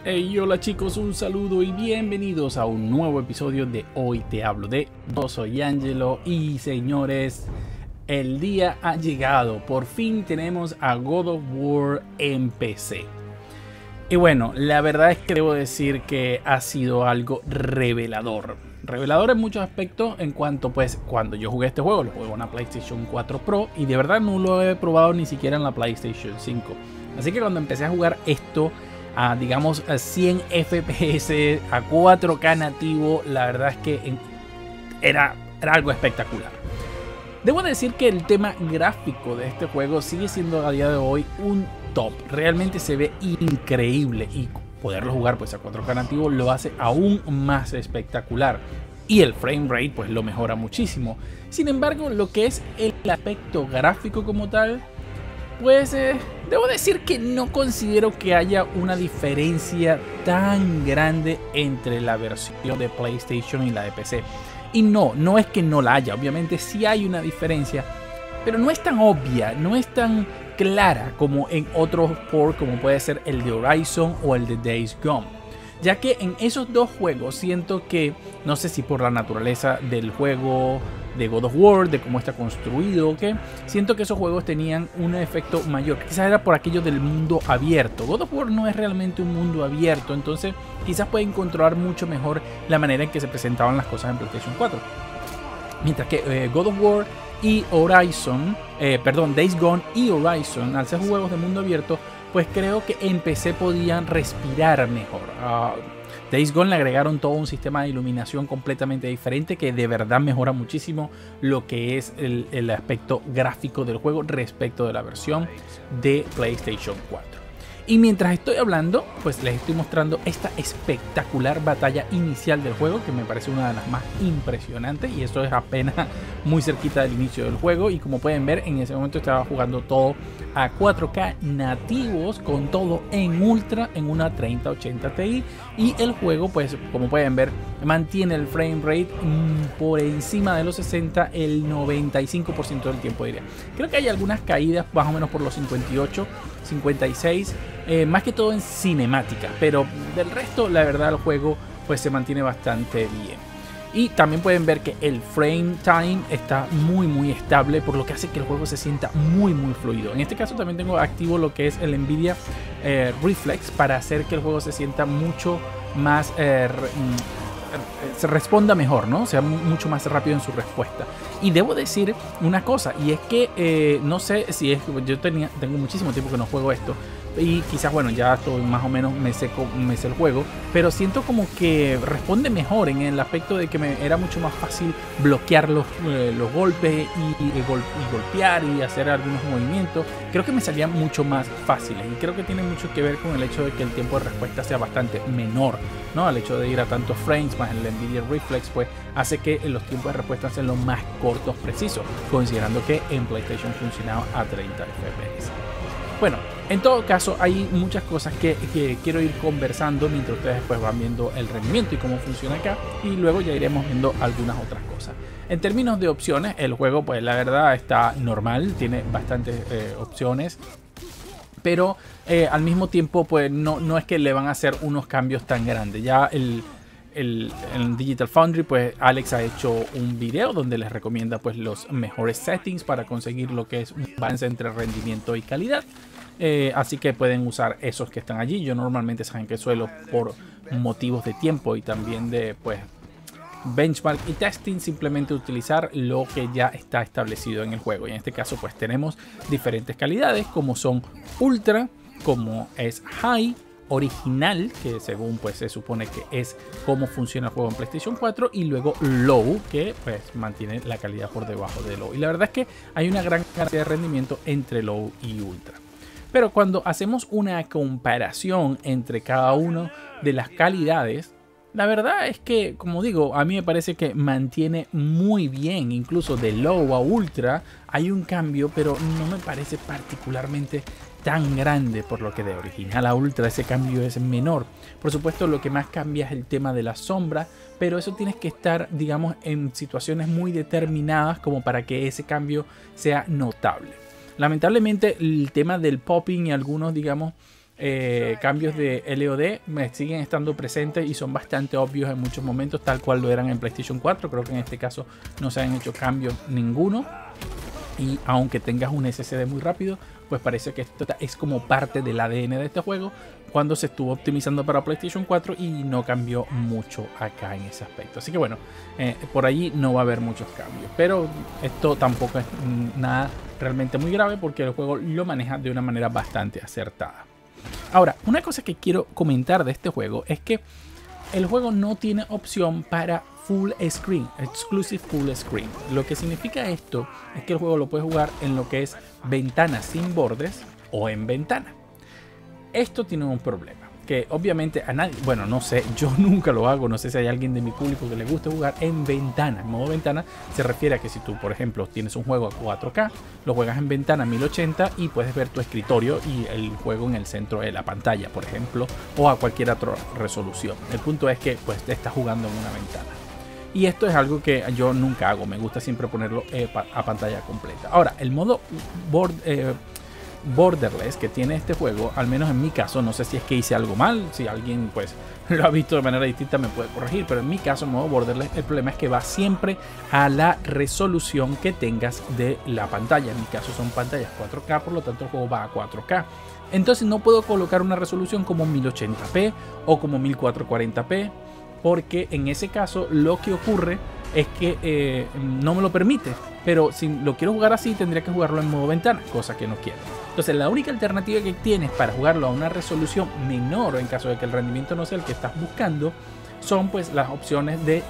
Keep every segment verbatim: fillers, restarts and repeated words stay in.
Hey, hola chicos, un saludo y bienvenidos a un nuevo episodio de Hoy Te Hablo de. Yo soy Angelo y señores, el día ha llegado. Por fin tenemos a God of War en P C. Y bueno, la verdad es que debo decir que ha sido algo revelador. Revelador en muchos aspectos en cuanto pues cuando yo jugué este juego, lo jugué en una PlayStation cuatro Pro y de verdad no lo he probado ni siquiera en la PlayStation cinco. Así que cuando empecé a jugar esto a digamos a cien F P S, a cuatro K nativo, la verdad es que era, era algo espectacular. Debo decir que el tema gráfico de este juego sigue siendo a día de hoy un top. Realmente se ve increíble y poderlo jugar pues a cuatro K nativo lo hace aún más espectacular. Y el frame rate pues lo mejora muchísimo. Sin embargo, lo que es el aspecto gráfico como tal, pues eh, debo decir que no considero que haya una diferencia tan grande entre la versión de PlayStation y la de P C. Y no, no es que no la haya, obviamente sí hay una diferencia, pero no es tan obvia, no es tan clara como en otros ports como puede ser el de Horizon o el de Days Gone. Ya que en esos dos juegos siento que, no sé si por la naturaleza del juego de God of War, de cómo está construido, que siento que esos juegos tenían un efecto mayor. Quizás era por aquello del mundo abierto. God of War no es realmente un mundo abierto, entonces quizás pueden controlar mucho mejor la manera en que se presentaban las cosas en PlayStation cuatro. Mientras que eh, God of War y Horizon, eh, perdón, Days Gone y Horizon, al ser juegos de mundo abierto, pues creo que en P C podían respirar mejor. Uh, Days Gone le agregaron todo un sistema de iluminación completamente diferente que de verdad mejora muchísimo lo que es el, el aspecto gráfico del juego respecto de la versión de PlayStation cuatro. Y mientras estoy hablando, pues les estoy mostrando esta espectacular batalla inicial del juego, que me parece una de las más impresionantes, y esto es apenas muy cerquita del inicio del juego. Y como pueden ver, en ese momento estaba jugando todo a cuatro K nativos, con todo en ultra, en una treinta ochenta Ti, y el juego, pues como pueden ver, mantiene el frame rate mmm, por encima de los sesenta el noventa y cinco por ciento del tiempo, diría. Creo que hay algunas caídas más o menos por los cincuenta y ocho, cincuenta y seis, eh, más que todo en cinemática, pero del resto la verdad el juego pues se mantiene bastante bien. Y también pueden ver que el frame time está muy muy estable, por lo que hace que el juego se sienta muy muy fluido. En este caso también tengo activo lo que es el Nvidia eh, Reflex para hacer que el juego se sienta mucho más eh, se responda mejor, ¿no? Sea mucho más rápido en su respuesta. Y debo decir una cosa, y es que eh, no sé si es, yo tenía, tengo muchísimo tiempo que no juego esto, y quizás, bueno, ya estoy más o menos me sé, me sé el juego, pero siento como que responde mejor en el aspecto de que me era mucho más fácil bloquear los, eh, los golpes y, y, gol, y golpear y hacer algunos movimientos. Creo que me salían mucho más fáciles, y creo que tiene mucho que ver con el hecho de que el tiempo de respuesta sea bastante menor, ¿no? El hecho de ir a tantos frames más el Nvidia Reflex pues hace que los tiempos de respuesta sean los más cortos precisos, considerando que en PlayStation funcionaba a treinta F P S. Bueno, en todo caso hay muchas cosas que, que quiero ir conversando mientras ustedes pues van viendo el rendimiento y cómo funciona acá, y luego ya iremos viendo algunas otras cosas. En términos de opciones, el juego pues la verdad está normal, tiene bastantes eh, opciones, pero eh, al mismo tiempo pues no, no es que le van a hacer unos cambios tan grandes. Ya el, el, el Digital Foundry, pues Alex ha hecho un video donde les recomienda pues los mejores settings para conseguir lo que es un balance entre rendimiento y calidad. Eh, así que pueden usar esos que están allí. Yo normalmente saben que suelo, por motivos de tiempo y también de pues benchmark y testing, simplemente utilizar lo que ya está establecido en el juego. Y en este caso pues tenemos diferentes calidades, como son ultra, como es high, original, que según pues se supone que es cómo funciona el juego en PlayStation cuatro, y luego low, que pues mantiene la calidad por debajo de low. Y la verdad es que hay una gran cantidad de rendimiento entre low y ultra. Pero cuando hacemos una comparación entre cada una de las calidades, la verdad es que, como digo, a mí me parece que mantiene muy bien. Incluso de low a ultra hay un cambio, pero no me parece particularmente tan grande, por lo que de original a ultra ese cambio es menor. Por supuesto, lo que más cambia es el tema de la sombra, pero eso tienes que estar, digamos, en situaciones muy determinadas como para que ese cambio sea notable. Lamentablemente el tema del popping y algunos, digamos, eh, cambios de L O D me siguen estando presentes y son bastante obvios en muchos momentos, tal cual lo eran en PlayStation cuatro. Creo que en este caso no se han hecho cambios ninguno. Y aunque tengas un S S D muy rápido, pues parece que esto es como parte del A D N de este juego cuando se estuvo optimizando para PlayStation cuatro y no cambió mucho acá en ese aspecto. Así que bueno, eh, por allí no va a haber muchos cambios, pero esto tampoco es nada realmente muy grave porque el juego lo maneja de una manera bastante acertada. Ahora, una cosa que quiero comentar de este juego es que el juego no tiene opción para Full Screen, Exclusive Full Screen. Lo que significa esto es que el juego lo puedes jugar en lo que es ventana sin bordes o en ventana. Esto tiene un problema, que obviamente a nadie, bueno, no sé, yo nunca lo hago, no sé si hay alguien de mi público que le guste jugar en ventana. En modo ventana se refiere a que si tú, por ejemplo, tienes un juego a cuatro K, lo juegas en ventana mil ochenta y puedes ver tu escritorio y el juego en el centro de la pantalla, por ejemplo, o a cualquier otra resolución. El punto es que pues te estás jugando en una ventana. Y esto es algo que yo nunca hago, me gusta siempre ponerlo eh, a pantalla completa. Ahora, el modo board, eh, borderless que tiene este juego, al menos en mi caso, no sé si es que hice algo mal, si alguien pues lo ha visto de manera distinta me puede corregir, pero en mi caso, en modo borderless, el problema es que va siempre a la resolución que tengas de la pantalla. En mi caso son pantallas cuatro K, por lo tanto el juego va a cuatro K. Entonces no puedo colocar una resolución como mil ochenta p o como mil cuatrocientos cuarenta p. Porque en ese caso lo que ocurre es que eh, no me lo permite. Pero si lo quiero jugar así, tendría que jugarlo en modo ventana, cosa que no quiero. Entonces la única alternativa que tienes para jugarlo a una resolución menor, en caso de que el rendimiento no sea el que estás buscando, son pues las opciones de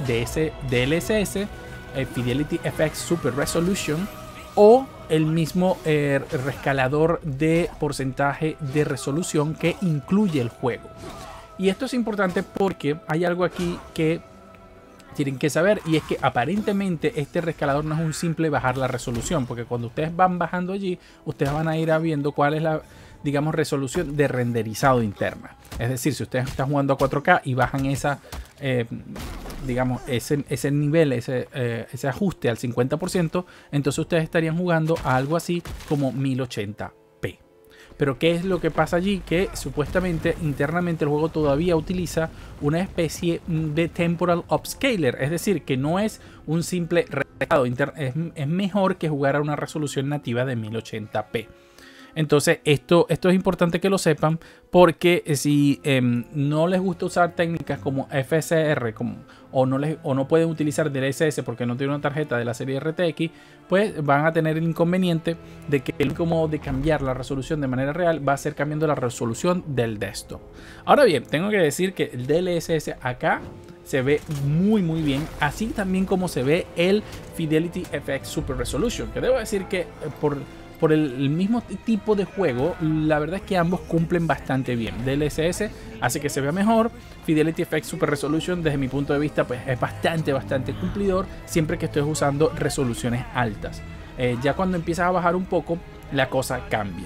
D L S S, eh, Fidelity F X Super Resolution, o el mismo eh, rescalador de porcentaje de resolución que incluye el juego. Y esto es importante porque hay algo aquí que tienen que saber, y es que aparentemente este rescalador no es un simple bajar la resolución, porque cuando ustedes van bajando allí, ustedes van a ir viendo cuál es la, digamos, resolución de renderizado interna. Es decir, si ustedes están jugando a cuatro K y bajan esa, eh, digamos, ese, ese nivel, ese, eh, ese ajuste al cincuenta por ciento, entonces ustedes estarían jugando a algo así como mil ochenta p. Pero ¿qué es lo que pasa allí? Que supuestamente internamente el juego todavía utiliza una especie de temporal upscaler, es decir, que no es un simple rescalado, es, es mejor que jugar a una resolución nativa de mil ochenta p. Entonces esto, esto es importante que lo sepan, porque si eh, no les gusta usar técnicas como F S R como, o, no les, o no pueden utilizar D L S S porque no tienen una tarjeta de la serie R T X, pues van a tener el inconveniente de que el único modo de cambiar la resolución de manera real va a ser cambiando la resolución del desktop. Ahora bien, tengo que decir que el D L S S acá se ve muy muy bien, así también como se ve el Fidelity F X Super Resolution, que debo decir que eh, por... Por el, el mismo tipo de juego, la verdad es que ambos cumplen bastante bien. D L S S hace que se vea mejor. Fidelity F X Super Resolution, desde mi punto de vista, pues es bastante, bastante cumplidor siempre que estés usando resoluciones altas. Eh, ya cuando empiezas a bajar un poco, la cosa cambia.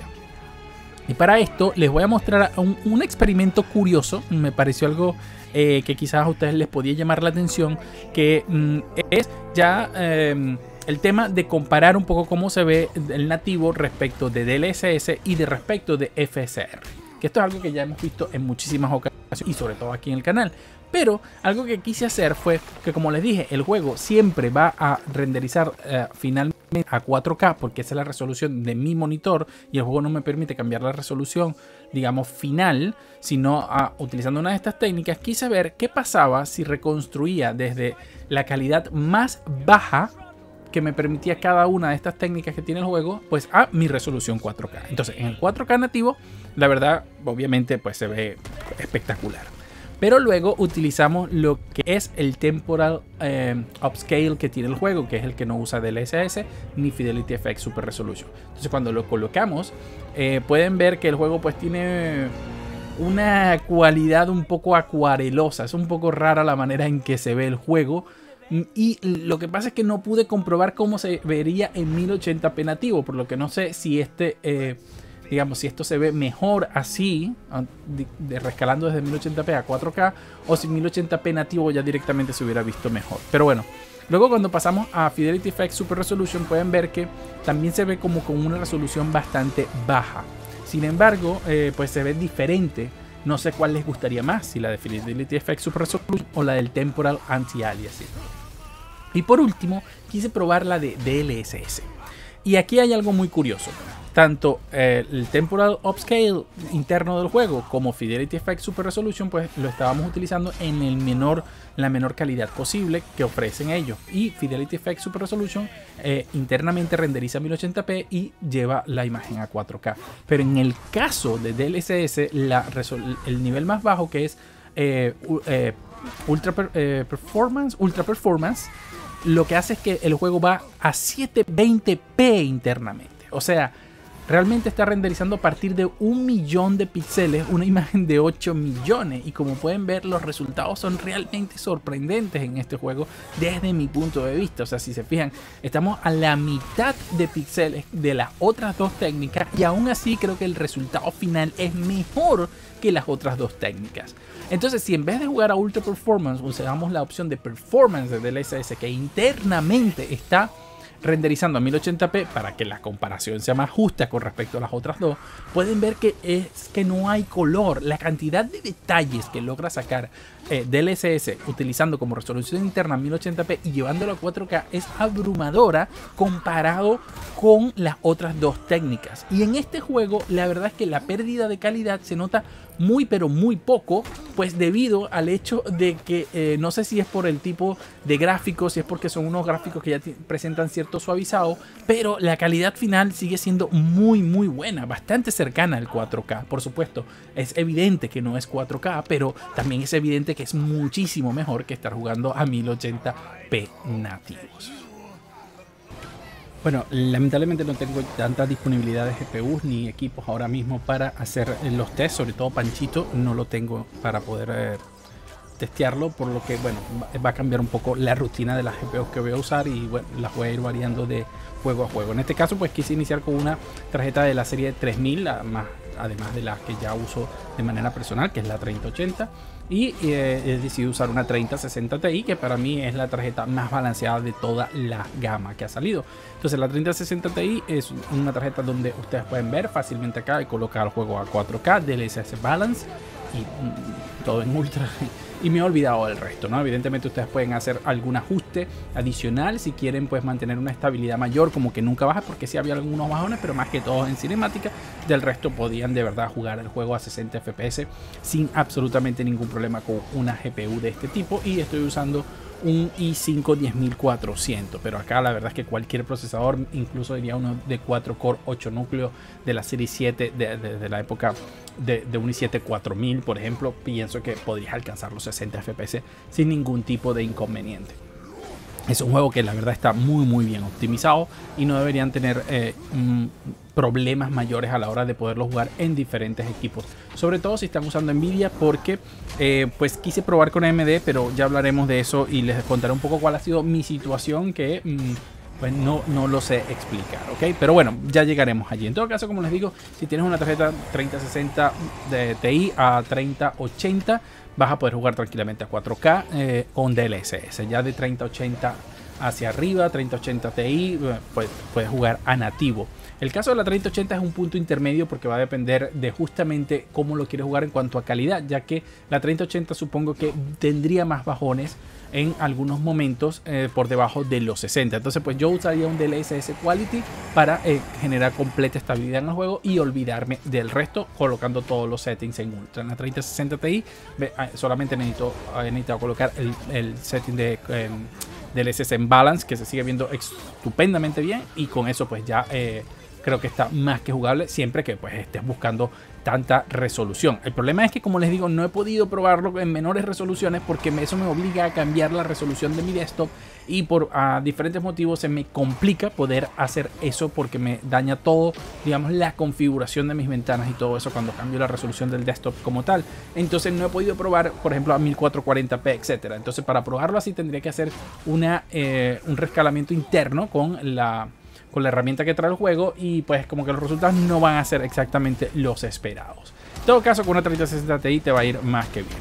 Y para esto les voy a mostrar un, un experimento curioso. Me pareció algo eh, que quizás a ustedes les podía llamar la atención, que mm, es ya... Eh, el tema de comparar un poco cómo se ve el nativo respecto de D L S S y de respecto de F S R. Que esto es algo que ya hemos visto en muchísimas ocasiones y sobre todo aquí en el canal. Pero algo que quise hacer fue que, como les dije, el juego siempre va a renderizar uh, finalmente a cuatro K porque esa es la resolución de mi monitor y el juego no me permite cambiar la resolución, digamos, final, sino uh, utilizando una de estas técnicas. Quise ver qué pasaba si reconstruía desde la calidad más baja que me permitía cada una de estas técnicas que tiene el juego, pues a mi resolución cuatro K. Entonces en el cuatro K nativo, la verdad, obviamente pues se ve espectacular. Pero luego utilizamos lo que es el temporal eh, upscale que tiene el juego, que es el que no usa D L S S ni Fidelity F X Super Resolution. Entonces cuando lo colocamos, eh, pueden ver que el juego pues tiene una cualidad un poco acuarelosa. Es un poco rara la manera en que se ve el juego. Y lo que pasa es que no pude comprobar cómo se vería en mil ochenta p nativo, por lo que no sé si este, eh, digamos, si esto se ve mejor así, de, de rescalando desde mil ochenta p a cuatro K, o si mil ochenta p nativo ya directamente se hubiera visto mejor. Pero bueno, luego cuando pasamos a Fidelity F X Super Resolution pueden ver que también se ve como con una resolución bastante baja. Sin embargo, eh, pues se ve diferente. No sé cuál les gustaría más, si la de Fidelity F X Super Resolution o la del Temporal Anti-Aliasing. Y por último, quise probar la de D L S S. Y aquí hay algo muy curioso. Tanto eh, el Temporal Upscale interno del juego como Fidelity F X Super Resolution, pues lo estábamos utilizando en el menor, la menor calidad posible que ofrecen ellos. Y Fidelity F X Super Resolution eh, internamente renderiza mil ochenta p y lleva la imagen a cuatro K. Pero en el caso de D L S S, la el nivel más bajo, que es eh, eh, Ultra per eh, Performance, Ultra Performance, lo que hace es que el juego va a setecientos veinte p internamente. O sea, realmente está renderizando a partir de un millón de píxeles una imagen de ocho millones. Y como pueden ver, los resultados son realmente sorprendentes en este juego desde mi punto de vista. O sea, si se fijan, estamos a la mitad de píxeles de las otras dos técnicas. Y aún así creo que el resultado final es mejor que las otras dos técnicas. Entonces, si en vez de jugar a Ultra Performance usamos la opción de Performance de D L S S, que internamente está renderizando a mil ochenta p para que la comparación sea más justa con respecto a las otras dos, pueden ver que es que no hay color. La cantidad de detalles que logra sacar eh, D L S S utilizando como resolución interna mil ochenta p y llevándolo a cuatro K es abrumadora comparado con las otras dos técnicas. Y en este juego la verdad es que la pérdida de calidad se nota muy pero muy poco, pues debido al hecho de que eh, no sé si es por el tipo de gráficos, si es porque son unos gráficos que ya presentan cierto suavizado, pero la calidad final sigue siendo muy muy buena, bastante cercana al cuatro K. Por supuesto, es evidente que no es cuatro K, pero también es evidente que es muchísimo mejor que estar jugando a mil ochenta p nativos. Bueno, lamentablemente no tengo tanta disponibilidad de G P Us ni equipos ahora mismo para hacer los tests, sobre todo Panchito no lo tengo para poder eh, testearlo, por lo que bueno, va a cambiar un poco la rutina de las G P Us que voy a usar y bueno, las voy a ir variando de juego a juego. En este caso pues quise iniciar con una tarjeta de la serie tres mil, la más, además de las que ya uso de manera personal, que es la treinta ochenta. Y eh, he decidido usar una treinta sesenta Ti, que para mí es la tarjeta más balanceada de toda la gama que ha salido. Entonces la treinta sesenta Ti es una tarjeta donde ustedes pueden ver fácilmente acá y colocar el juego a cuatro K, D L S S Balance y mm, todo en ultra. Y me he olvidado del resto, ¿no? Evidentemente ustedes pueden hacer algún ajuste adicional si quieren pues mantener una estabilidad mayor, como que nunca baja, porque sí había algunos bajones, pero más que todo en cinemática. Del resto podían de verdad jugar el juego a sesenta F P S sin absolutamente ningún problema con una G P U de este tipo. Y estoy usando un i cinco diez mil cuatrocientos, pero acá la verdad es que cualquier procesador, incluso diría uno de cuatro core ocho núcleos de la serie siete de, de, de la época de, de un i siete cuatro mil, por ejemplo, pienso que podrías alcanzar los sesenta F P S sin ningún tipo de inconveniente. Es un juego que la verdad está muy muy bien optimizado y no deberían tener eh, mm, problemas mayores a la hora de poderlo jugar en diferentes equipos, sobre todo si están usando Nvidia, porque eh, pues quise probar con A M D, pero ya hablaremos de eso y les contaré un poco cuál ha sido mi situación, que mm, pues no, no lo sé explicar, ¿ok? Pero bueno, ya llegaremos allí. En todo caso, como les digo, si tienes una tarjeta treinta sesenta de Ti a treinta ochenta, vas a poder jugar tranquilamente a cuatro K eh, con D L S S. Ya de treinta ochenta hacia arriba, treinta ochenta Ti, pues puedes jugar a nativo. El caso de la treinta ochenta es un punto intermedio porque va a depender de justamente cómo lo quieres jugar en cuanto a calidad, ya que la treinta ochenta supongo que tendría más bajones en algunos momentos eh, por debajo de los sesenta. Entonces pues yo usaría un D L S S Quality para eh, generar completa estabilidad en el juego y olvidarme del resto, colocando todos los settings en ultra. En la treinta sesenta Ti solamente necesito, he necesitado colocar el, el setting de eh, D L S S en balance, que se sigue viendo estupendamente bien, y con eso pues ya eh, creo que está más que jugable, siempre que pues estés buscando tanta resolución. El problema es que, como les digo, no he podido probarlo en menores resoluciones porque eso me obliga a cambiar la resolución de mi desktop y por a diferentes motivos se me complica poder hacer eso porque me daña todo, digamos, la configuración de mis ventanas y todo eso cuando cambio la resolución del desktop como tal. Entonces no he podido probar, por ejemplo, a mil cuatrocientos cuarenta p, etcétera. Entonces para probarlo así tendría que hacer una, eh, un rescalamiento interno con la... con la herramienta que trae el juego y pues como que los resultados no van a ser exactamente los esperados. En todo caso, con una treinta sesenta Ti te va a ir más que bien.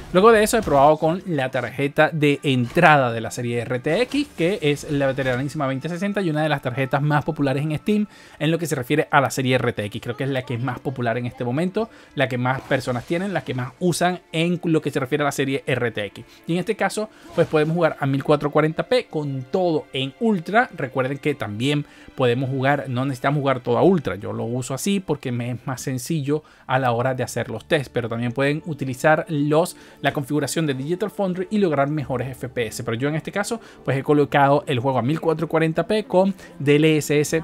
Luego de eso he probado con la tarjeta de entrada de la serie R T X, que es la veteranísima veinte sesenta y una de las tarjetas más populares en Steam en lo que se refiere a la serie R T X. Creo que es la que es más popular en este momento, la que más personas tienen, la que más usan en lo que se refiere a la serie R T X. Y en este caso, pues podemos jugar a mil cuatrocientos cuarenta p con todo en ultra. Recuerden que también podemos jugar, no necesitamos jugar todo a ultra. Yo lo uso así porque me es más sencillo a la hora de hacer los tests, pero también pueden utilizar los la configuración de Digital Foundry y lograr mejores F P S. Pero yo en este caso pues he colocado el juego a mil cuatrocientos cuarenta p con D L S S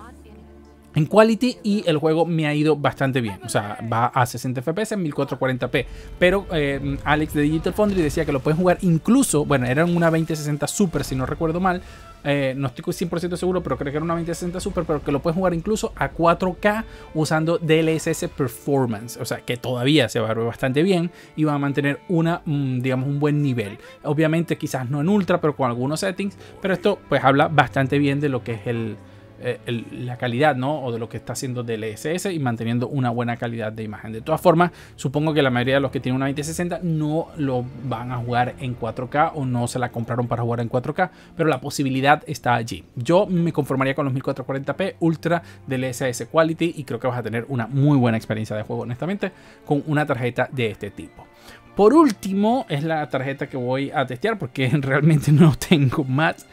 en Quality y el juego me ha ido bastante bien. O sea, va a sesenta F P S en mil cuatrocientos cuarenta p. Pero eh, Alex de Digital Foundry decía que lo pueden jugar incluso, bueno, era una veinte sesenta Super si no recuerdo mal. Eh, no estoy cien por ciento seguro, pero creo que era una veinte sesenta Super, pero que lo puedes jugar incluso a cuatro K usando D L S S Performance. O sea, que todavía se va a ver bastante bien y va a mantener una, digamos, un buen nivel. Obviamente quizás no en ultra, pero con algunos settings. Pero esto pues habla bastante bien de lo que es el... El, la calidad, ¿no? O de lo que está haciendo D L S S y manteniendo una buena calidad de imagen. De todas formas, supongo que la mayoría de los que tienen una veinte sesenta no lo van a jugar en cuatro K o no se la compraron para jugar en cuatro K, pero la posibilidad está allí. Yo me conformaría con los mil cuatrocientos cuarenta p Ultra D L S S Quality y creo que vas a tener una muy buena experiencia de juego, honestamente, con una tarjeta de este tipo. Por último, es la tarjeta que voy a testear porque realmente no tengo más.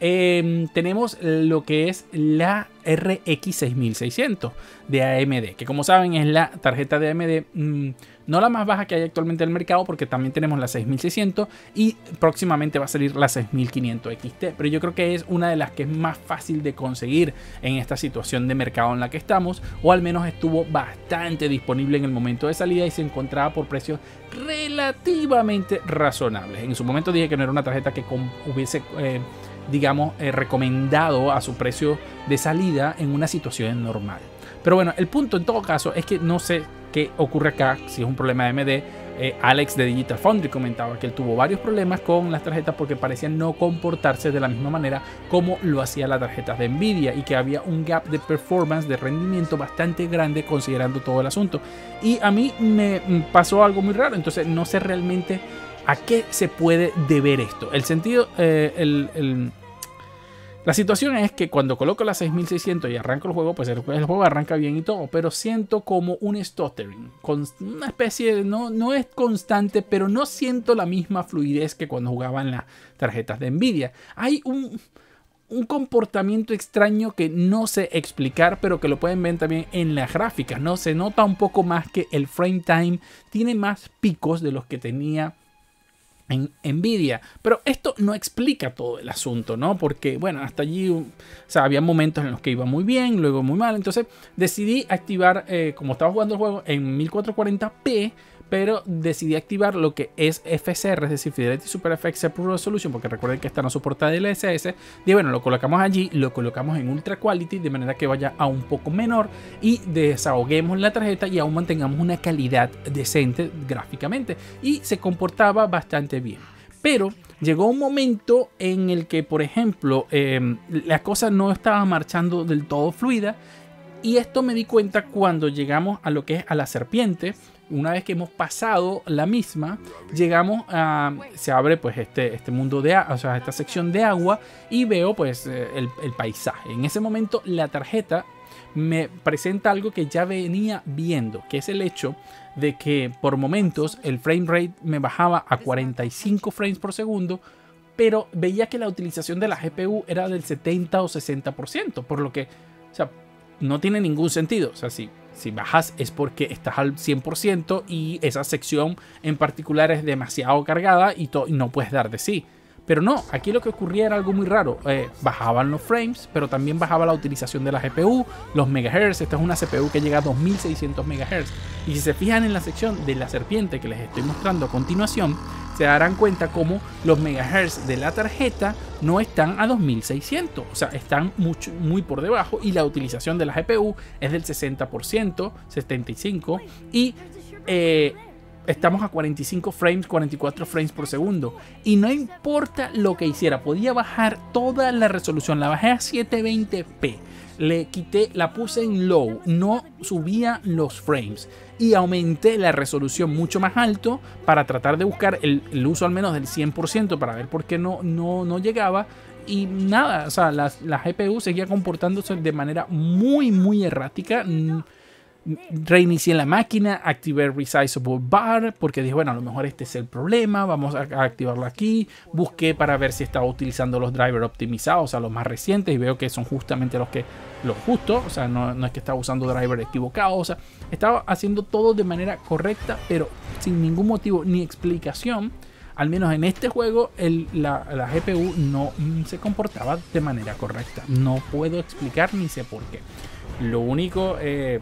Eh, tenemos lo que es la R X seis mil seiscientos de A M D, que como saben es la tarjeta de A M D, mmm, no la más baja que hay actualmente en el mercado, porque también tenemos la seis mil seiscientos y próximamente va a salir la seis mil quinientos X T, pero yo creo que es una de las que es más fácil de conseguir en esta situación de mercado en la que estamos, o al menos estuvo bastante disponible en el momento de salida y se encontraba por precios relativamente razonables. En su momento dije que no era una tarjeta que hubiese... Eh, digamos, eh, recomendado a su precio de salida en una situación normal. Pero bueno, el punto en todo caso es que no sé qué ocurre acá, si es un problema de A M D. Eh, Alex de Digital Foundry comentaba que él tuvo varios problemas con las tarjetas porque parecían no comportarse de la misma manera como lo hacía las tarjetas de Nvidia y que había un gap de performance, de rendimiento bastante grande considerando todo el asunto. Y a mí me pasó algo muy raro, entonces no sé realmente ¿a qué se puede deber esto? El sentido, eh, el, el, la situación es que cuando coloco la seis mil seiscientos y arranco el juego, pues el, el juego arranca bien y todo, pero siento como un stuttering, con una especie de, no, no es constante, pero no siento la misma fluidez que cuando jugaba en las tarjetas de Nvidia. Hay un... un comportamiento extraño que no sé explicar, pero que lo pueden ver también en las gráficas, ¿no? Se nota un poco más que el frame time tiene más picos de los que tenía en Nvidia, pero esto no explica todo el asunto, ¿no? Porque, bueno, hasta allí, o sea, había momentos en los que iba muy bien, luego muy mal, entonces decidí activar, eh, como estaba jugando el juego en mil cuatrocientos cuarenta p, pero decidí activar lo que es F C R, es decir, Fidelity Super F X Pro Resolution, porque recuerden que esta no soporta D L S S, y bueno, lo colocamos allí, lo colocamos en Ultra Quality, de manera que vaya a un poco menor, y desahoguemos la tarjeta y aún mantengamos una calidad decente gráficamente, y se comportaba bastante bien. Pero llegó un momento en el que, por ejemplo, eh, la cosa no estaba marchando del todo fluida, y esto me di cuenta cuando llegamos a lo que es a la serpiente. Una vez que hemos pasado la misma, llegamos a... se abre pues este, este mundo de agua, o sea, esta sección de agua, y veo pues el, el paisaje. En ese momento la tarjeta me presenta algo que ya venía viendo, que es el hecho de que por momentos el frame rate me bajaba a cuarenta y cinco frames por segundo, pero veía que la utilización de la G P U era del setenta o sesenta por ciento, por lo que, o sea, no tiene ningún sentido. O sea, si, si bajas es porque estás al cien por ciento y esa sección en particular es demasiado cargada y, y no puedes dar de sí. Pero no, aquí lo que ocurría era algo muy raro. Eh, bajaban los frames, pero también bajaba la utilización de la G P U, los megahertz. Esta es una C P U que llega a dos mil seiscientos megahertz. Y si se fijan en la sección de la serpiente que les estoy mostrando a continuación, se darán cuenta como los megahertz de la tarjeta no están a dos mil seiscientos. O sea, están mucho, muy por debajo. Y la utilización de la G P U es del sesenta por ciento, setenta y cinco por ciento. Y... Eh, estamos a cuarenta y cinco frames, cuarenta y cuatro frames por segundo. Y no importa lo que hiciera, podía bajar toda la resolución. La bajé a setecientos veinte p. Le quité, la puse en low, no subía los frames. Y aumenté la resolución mucho más alto para tratar de buscar el, el uso al menos del cien por ciento para ver por qué no, no, no llegaba. Y nada, o sea, la, la G P U seguía comportándose de manera muy, muy errática. Reinicié la máquina, activé el Resizable Bar porque dije, bueno, a lo mejor este es el problema, vamos a, a activarlo aquí. Busqué para ver si estaba utilizando los drivers optimizados, o sea, los más recientes, y veo que son justamente los que los justos, o sea, no, no es que estaba usando drivers equivocados, o sea, estaba haciendo todo de manera correcta, pero sin ningún motivo ni explicación. Al menos en este juego el, la, la G P U no mm, se comportaba de manera correcta. No puedo explicar ni sé por qué. Lo único eh,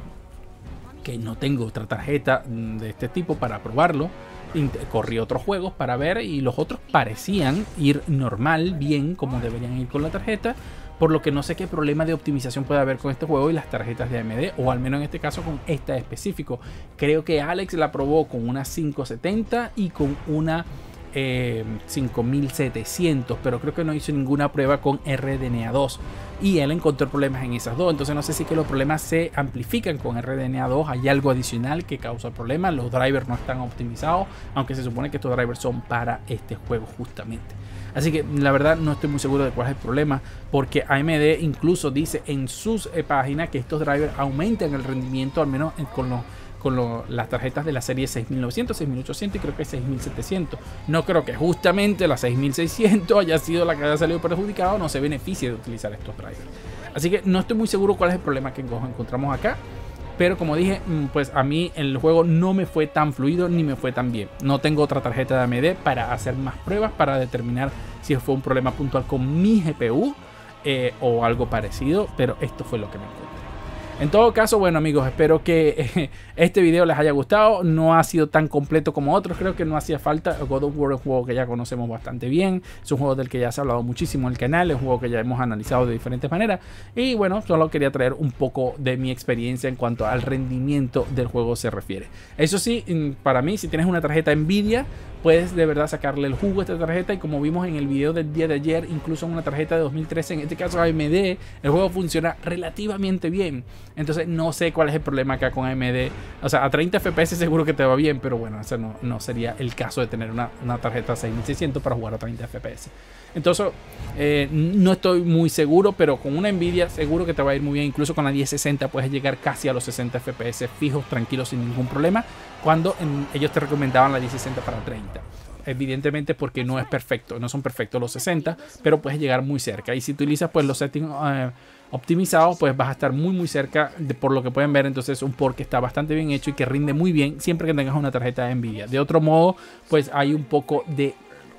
que no tengo otra tarjeta de este tipo para probarlo. Corrí otros juegos para ver y los otros parecían ir normal, bien, como deberían ir con la tarjeta. Por lo que no sé qué problema de optimización puede haber con este juego y las tarjetas de A M D, o al menos en este caso con esta específico. Creo que Alex la probó con una cinco setenta y con una eh, cinco mil setecientos, pero creo que no hizo ninguna prueba con R D N A dos. Y él encontró problemas en esas dos. Entonces no sé si que los problemas se amplifican con R D N A dos. Hay algo adicional que causa el problema. Los drivers no están optimizados, aunque se supone que estos drivers son para este juego justamente. Así que la verdad no estoy muy seguro de cuál es el problema, porque A M D incluso dice en sus eh, páginas que estos drivers aumentan el rendimiento, al menos eh, con los con lo, las tarjetas de la serie seis mil novecientos, seis mil ochocientos y creo que seis mil setecientos. No creo que justamente la seis mil seiscientos haya sido la que haya salido perjudicada o no se beneficie de utilizar estos drivers. Así que no estoy muy seguro cuál es el problema que encontramos acá. Pero como dije, pues a mí el juego no me fue tan fluido ni me fue tan bien. No tengo otra tarjeta de A M D para hacer más pruebas para determinar si fue un problema puntual con mi G P U eh, o algo parecido. Pero esto fue lo que me encontré. En todo caso, bueno amigos, espero que eh, este video les haya gustado. No ha sido tan completo como otros, creo que no hacía falta. God of War es un juego que ya conocemos bastante bien, es un juego del que ya se ha hablado muchísimo en el canal, es un juego que ya hemos analizado de diferentes maneras. Y bueno, solo quería traer un poco de mi experiencia en cuanto al rendimiento del juego se refiere. Eso sí, para mí, si tienes una tarjeta Nvidia, puedes de verdad sacarle el jugo a esta tarjeta, y como vimos en el video del día de ayer, incluso en una tarjeta de dos mil trece, en este caso A M D, el juego funciona relativamente bien. Entonces no sé cuál es el problema acá con A M D. O sea, a treinta F P S seguro que te va bien, pero bueno, ese no, no sería el caso de tener una, una tarjeta seis mil seiscientos para jugar a treinta F P S. Entonces eh, no estoy muy seguro, pero con una Nvidia seguro que te va a ir muy bien. Incluso con la diez sesenta puedes llegar casi a los sesenta F P S fijos, tranquilos, sin ningún problema, cuando en, ellos te recomendaban la diez sesenta para treinta. Evidentemente porque no es perfecto, no son perfectos los sesenta, pero puedes llegar muy cerca. Y si utilizas pues los settings eh, optimizados, pues vas a estar muy muy cerca de, por lo que pueden ver. Entonces un port que está bastante bien hecho y que rinde muy bien siempre que tengas una tarjeta de Nvidia. De otro modo, pues hay un poco de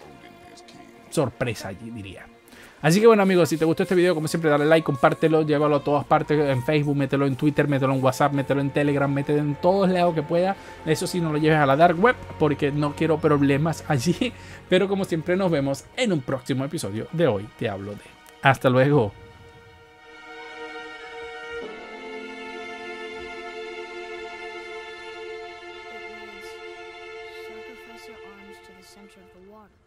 sorpresa allí, diría. Así que bueno amigos, si te gustó este video, como siempre, dale like, compártelo, llévalo a todas partes, en Facebook, mételo en Twitter, mételo en WhatsApp, mételo en Telegram, mételo en todos lados que pueda. Eso sí, no lo lleves a la dark web porque no quiero problemas allí. Pero como siempre, nos vemos en un próximo episodio de Hoy Te Hablo De. Hasta luego. Sacrifice your arms to the center of the water.